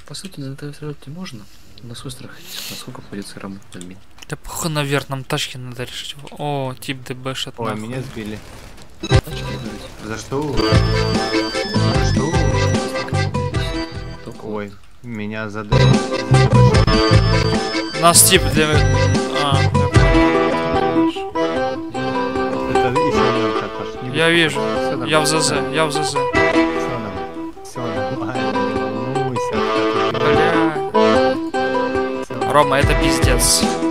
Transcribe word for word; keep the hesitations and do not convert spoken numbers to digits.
По сути, на этой вертолете можно. На свой страх, насколько придется работать над мин. Да похуй, наверх, нам тачки надо решить. О, тип ДБшит. Ой, меня сбили. Тачки говорить. За что? За что? Ой, меня задали. У нас тип для... А, это еще один каташ. я вижу. Я в ЗЗ, я в ЗЗ. Все нормально. Все нормально. Бля. Рома, это пиздец.